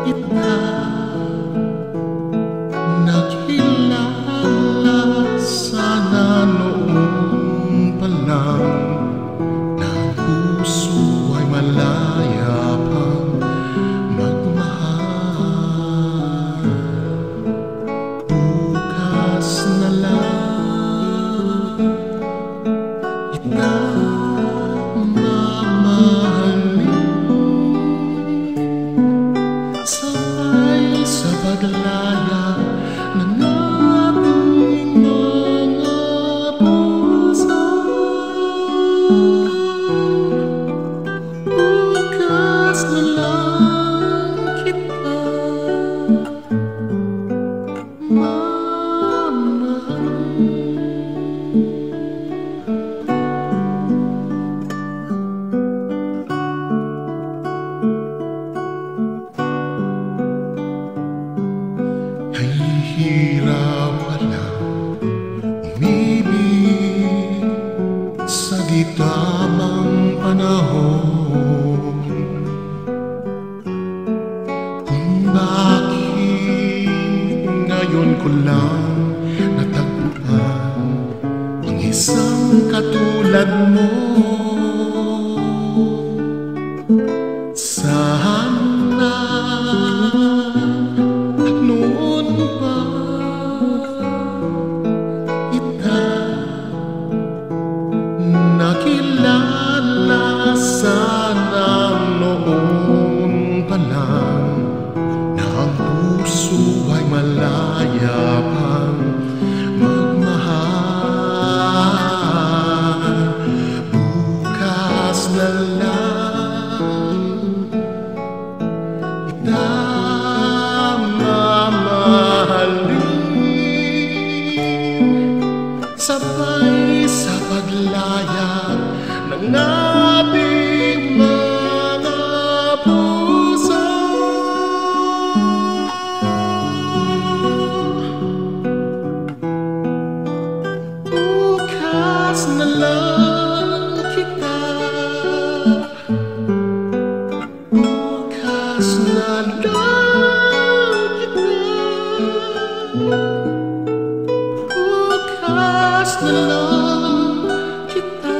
kita nakilala, sana noon pa lang na ang puso ay malaya pang magmahal. Bukas na lang kita mamahalin, sabay sa paglaya ng ating mga puso. Bukas na lang kita hirap pala umibig sa di tamang panahon, kung bakit ngayon ko lang natagpuan ang isang katulad mo. Sana at noon pa kita nakilala, sana noon pa lang na ang puso ay malaya pang magmahal. Bukas na lang kita mamahalin, sabay sa paglaya ng ating mga puso. Bukas na lang kita, bukas na lang kita, bukas na lang kita.